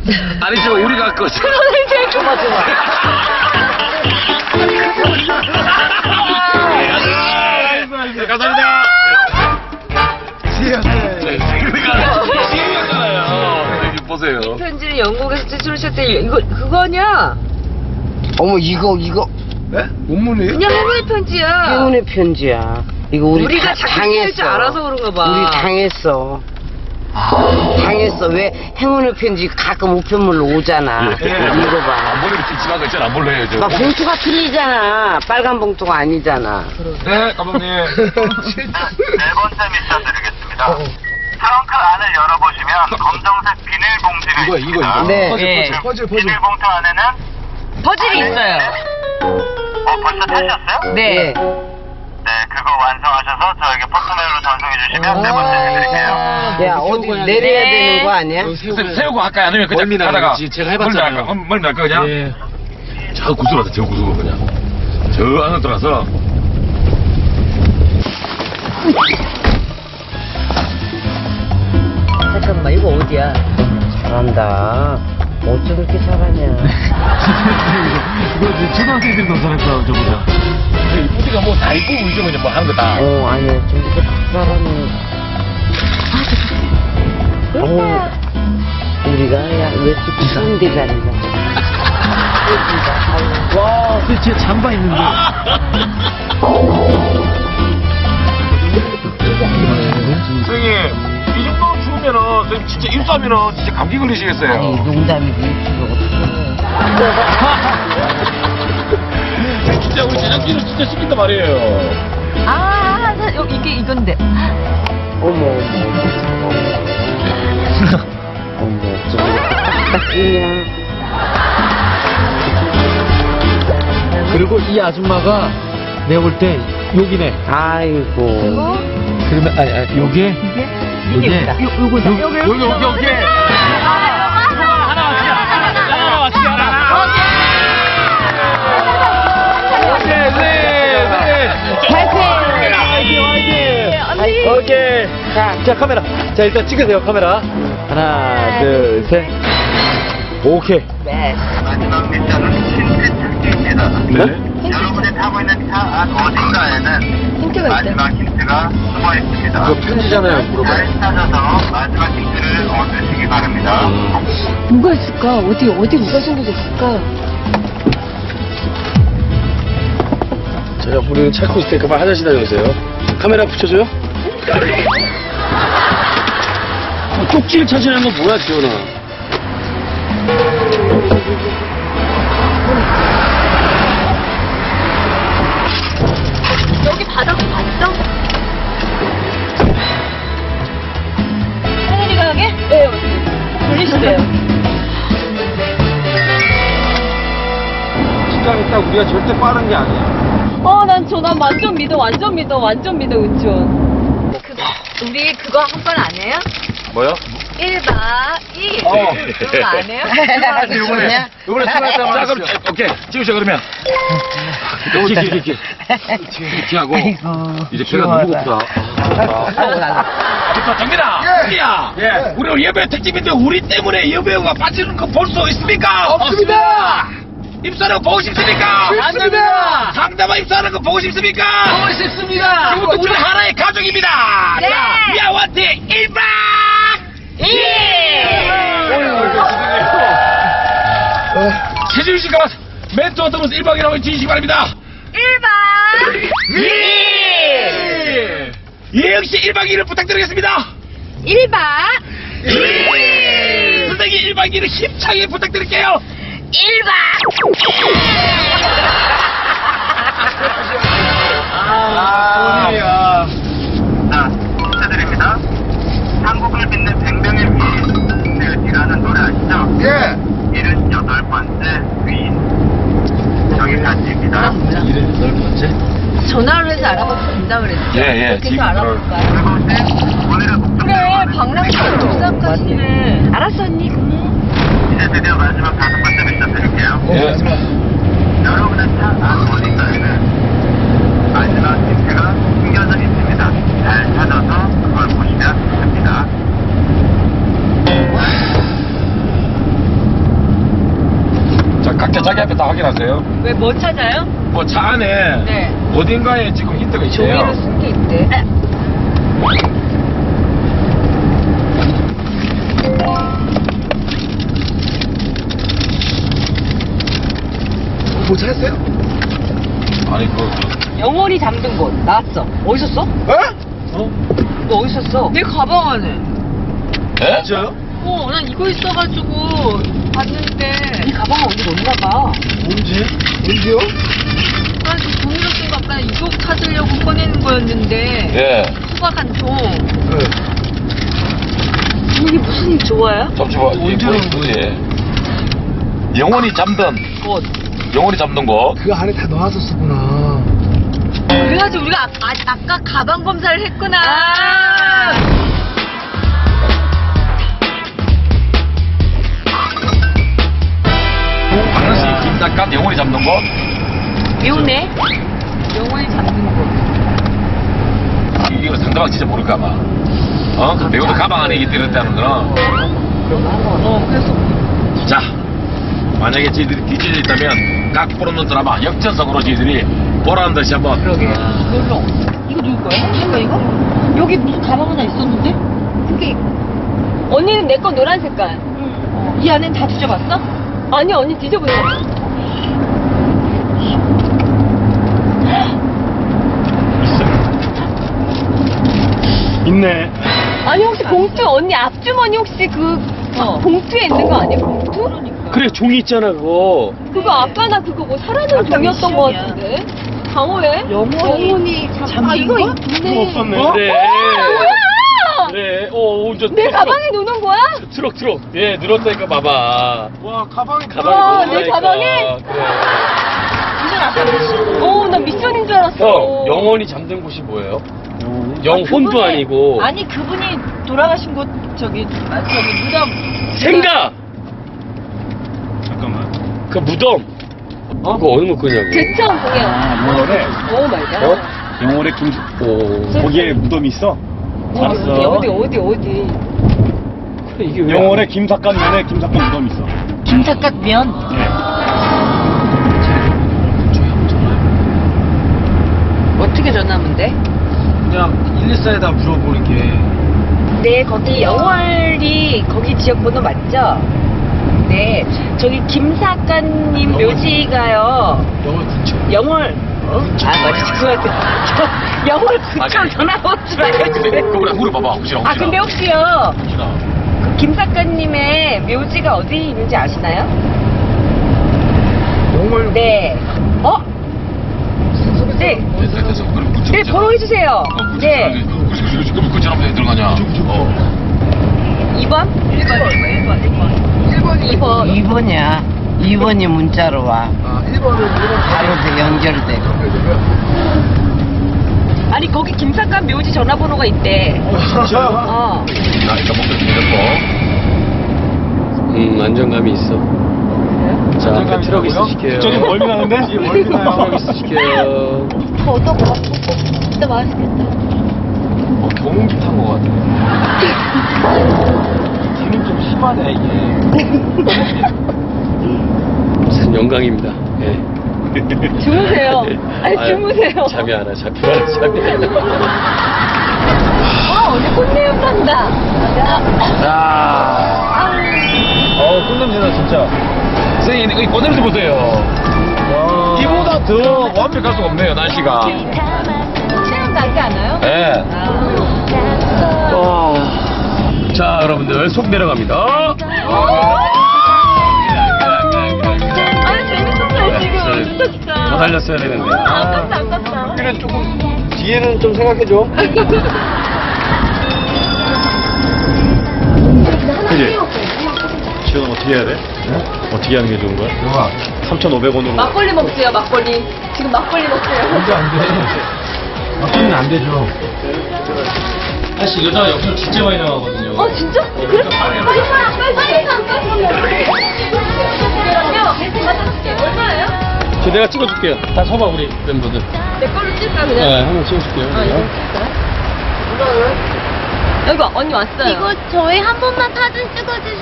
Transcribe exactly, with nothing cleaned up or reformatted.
아니 저 우리가 그 그러네 제일 좋아 좋아. 네, 감사합니다. 시였어요. 그러니까 시였잖아요. 보세요. 이 편지를 영국에서 제출하셨대. 이거 그거냐? 어머 이거 이거 네? 원문이에요? 그냥 행운의 편지야. 행운의 편지야. 이거 우리 우리가 다, 자꾸 당했어. 쓸 줄 알아서 그런가 봐. 우리 당했어. 당했어. 왜 행운의 편지 가끔 우편물로 오잖아. 예. 이거 봐. 안 보내면 찝찝한 거 있잖아. 안 볼래요 저. 막 봉투가 틀리잖아. 빨간 봉투가 아니잖아. 네 감독님. 네 번째 미션 드리겠습니다. 트렁크 안을 열어보시면 검정색 비닐봉지가 이거 있습니다. 이거 이거. 네. 퍼즐, 네. 퍼즐, 퍼즐, 퍼즐. 비닐봉투 안에는 퍼즐이 있어요. 어 벌써 찾으셨어요? 네. 네, 그거 완성하셔서 저에게 포스메일로 전송해 주시면 네 번째 해드릴게요. 야 어디 내려야 네. 되는 거 아니야? 선생님 세우고 할까요? 아니면 그냥 멀미 가다가 나가지. 제가 해봤잖아요. 멀미 날까? 멀미 날까 그냥? 예. 저 구슬 하자. 저 구슬 그냥. 저 안에 들어가서. 잠깐만 이거 어디야? 잘한다. 어쩜 이렇게 잘하냐. 이거 이제 초등학생들도 잘했어, 저보다. 우리가 뭐 다 입고 우리 좀 그냥 뭐 하는 거 다. 어 아니야 좀 이렇게 잘하네. 어, 우리가 야왜 이렇게 추운데 잘했나? 와, 근데 제 잠바 있는데. 선생님 이 정도 추우면은 선생님 진짜 입수하면은 진짜 감기 걸리시겠어요. 아니 농담이지 이거 어떻게 진짜 우리 제작진은 진짜 시킨단 말이에요. 아, 나, 여, 이게 이건데. 어머 어머 어머 좀 딱 그냥 그리고 이 아줌마가 내가 볼 때 여기네. 아이고 이거? 그러면, 아니, 아니, 요게? 이게? 요게? 이게 요, 요거다. 요, 여기, 여기, 여기. 하나 맞추게, 하나 맞추게, 하나. 오케이, 네, 네. 파이팅! 화이팅, 화이팅! 언니. 오케이. 자, 자, 카메라. 자, 일단 찍으세요, 카메라. 하나, 둘, 셋. 오케이. 네. 마지막 미션은 힌트 찾기입니다. 네? 여러분이 타고 있는 차 안 어딘가에는 힌트가 있다. 마지막 힌트가 숨어 있습니다. 그거 편지잖아요, 물어봐요. 잘 찾아서 마지막 힌트를 얻으시기 바랍니다. 뭐가 있을까? 어디, 어디 뭐가 숨겨져 있을까? 자, 우리는 찾고 있을 테니까 빨리 화장실 다녀오세요. 카메라 붙여줘요? 어, 쪽지를 찾으라는 건 뭐야, 지원아? 여기 바닥 봤어? 하늘이가 하게? 네, 돌리시래요. 시간이 딱 우리가 절대 빠른 게 아니야. 어, 난 저, 난 완전 믿어, 완전 믿어, 완전 믿어, 은지원. 그거, 우리 그거 한 번 안 해요? 뭐요? 일 박 이 일. 어. 그거 안 해요? 요번에 요번에 수고했다. 자 그럼 오케이 찍으셔 그러면. 이렇게 이렇게 이렇게 이렇게 하고 이제 배가 너무 고프다. 자 정민아, 우리야. 예. 우리 오늘 예배 특집인데 우리 때문에 여배우가 빠지는 거 볼 수 있습니까? 없습니다! 입사하는 거 보고 싶습니까? 없습니다! 상담아 입사하는 거 보고 싶습니까? 보고 싶습니다! 지금부터 우리 하나의 가족입니다. 네. 미아한테 일 박 이 일. 최지훈 씨가 멘트 얻으면서 일 박이라고 해주시기 바랍니다. 일 박 이 일. 예 역시 일 박 이 일을 부탁드리겠습니다. 일 박 이 일. 선생님 일 박 이 일을 힘차게 부탁드릴게요. 일 박 아, 소리야. 자, 축하드립니다. 한국을 빛낸 백 명의 위인. 제가 지금 하는 노래 아시죠? 예. 일흔여덟 번째 위인. 여기까지입니다. 일흔여덟 번째? 전화로 해서 알아봐도 된다 그랬죠? 예, 예. 그렇게 지금 해서 알아볼까요? 그리고 이제 오늘의 목적. 그래, 박랑식 조상까지는 알았어, 언니. 이제 드디어 마지막 다섯 번째 미션 드릴게요. 예. 여러분의 차 안 어딘가에는 마지막 힌트가 숨겨져 있습니다. 잘 찾아서 그걸 보시면 됩니다. 진짜 자기 앞에 다 확인하세요. 왜 뭐 찾아요? 뭐 차 안에 네. 어딘가에 지금 힌트가 있대요. 종이를 쓴 게 있대. 뭐 찾았어요? 아니 그 영원히 잠든 곳 나왔어. 어디서 써? 어? 너 어디서 써? 내 가방 안에. 에? 진짜요? 어, 난 이거 있어가지고 봤는데. 이 가방을 어디 넣나 봐. 뭔지? 뭔지요? 난 그 종이로 쓴 거 아까 이거 찾으려고 꺼내는 거였는데. 예. 수박한 통. 네. 이게 무슨 좋아요? 잠시만. 언제 이게 뭐지? 영원히 잠든 꽃. 영원히 잠든 거. 그 안에 다 넣어놨었구나. 그래가지고 우리가 아, 아, 아까 가방 검사를 했구나. 아~ 당시 김닭간 영원히 잠든 거. 배우네. 영원히 잠든 곳. 이거 상대방 진짜 모를까 봐. 어? 배우도 가방 안에 이게 들었다는 거는. 어, 그래서. 자, 만약에 저희들이 뒤쳐져 있다면 각 보는 드라마 역전성으로 저희들이 보라는 듯이 한번. 그러게. 이걸로. 이거 누구 거야? 이거 이거? 여기 무슨 가방 하나 있었는데? 그게. 언니는 내 거 노란 색깔. 응. 이 안엔 다 뒤져봤어? 아니, 언니 뒤져보자. 있네. 아니, 혹시 봉투, 언니 앞주머니 혹시 그 봉투에 있는 거 아니야, 봉투? 그래, 종이 있잖아, 그거. 그거 아까 나 그거 뭐 사라진 종이었던 거 같은데? 강호에? 영혼이 잠긴 아, 이거 있네. 없었네. 어? 그래. 어, 뭐야! 그래, 어, 운전. 내 가방에 넣는 거야? 트럭, 트럭. 예, 늘었다니까, 봐봐. 와, 가방이 가방이 와, 내 늘었다니까. 가방에? 그래. 어, 나 미션인 줄 알았어. 형, 영원히 잠든 곳이 뭐예요? 영혼도 그분이- 아니고. 아니, 그분이 돌아가신 곳, 저기, 아, 저기, 무덤. 생가! 잠깐만. 그 무덤. 어? 그거 어느 거냐고. 제천 공연. 아, 영월에, 오 마이 갓. 어? 영월에 김, 오. 거기에 무덤이 있어? 알았어. 어디, 어디, 어디. 그래, 이게 왜. 영월에 김삿갓 면에 김삿갓 무덤이 있어. 김삿갓면. 네. 어떻게 전화하면 돼? 그냥 일일사에다 물어보는 네, 거기 영월이 거기 지역 번호 맞죠? 네, 저기 김사관님 묘지가요. 영월 근처. 영월. 어? 아, 맞지. 그거 영월 근처 전화번호 좀 알려주세요. 그거 물어봐봐. 혹시 아, 근데 혹시요, 혹시나. 김 작가님의 묘지가 어디 있는지 아시나요? 영월. 네. 어? 네. 됐어, 됐어. 그럼 그쪽 네, 있잖아. 번호 해주세요. 어, 그쪽 네. 있잖아. 그, 그, 그, 그, 그, 그 전화번호에 들어가냐? 어. 이 번? 일 번, 일 번, 일 번. 일 번, 이 번. 이 번이야. 이 번이 문자로 와. 아, 일 번은 바로 돼, 연결돼. 아니, 거기 김사관 묘지 전화번호가 있대. 진짜요? 어. 자, 일단 목표 준비됐고. 음, 안정감이 있어. 자, 앞에 트럭 있으실게요. 저기 멀미 나는데? 멀미 트럭 있으실게요. 더 얻어봐. 진짜 맛있겠다. 어, 경운기 탄 거 같아. 힘이 좀 심하네, 이게. 산 영광입니다. 예. 주무세요. 아니, 아유, 주무세요. 잠이 안 와, 잠이 안 와, 잠이 안 와. 아, 언니 꽃내음 난다. 자. 어, 꽃냄새나, 진짜. 선생님, 여기 꽃냄새 보세요. 와. 이보다 더 완벽할 수가 없네요, 날씨가. 꽃내음 나지 않아요? 네. 와. 자, 여러분들, 속 내려갑니다. 아니, 재밌었어요, 지금. 진짜, 진짜. 더 달렸어야 되는데. 아, 아깝다, 아깝다. 그래, 조금, 뒤에는 좀 생각해줘. 그지? 지금 어떻게 해야 돼? 어떻게 하는 게 좋은 거야? 영화. 삼천오백 원으로. 막걸리 먹세요, 막걸리. 지금 막걸리 먹세요. 안 돼, 안 돼. 막히면 안 되죠. 사실 여자 역전 진짜 많이 나가거든요. 어, 진짜? 그래? 빨리 가, 빨리 가, 빨리 가. 받아줄게. 얼마예요? 저 내가 찍어줄게요. 다 서봐, 우리 멤버들. 내 걸로 찍을까, 그냥? 네, 한번 찍어줄게요. 아, 이거 찍을까요? 여기 언니 왔어요. 이거 저희 한 번만 사진 찍어주세요.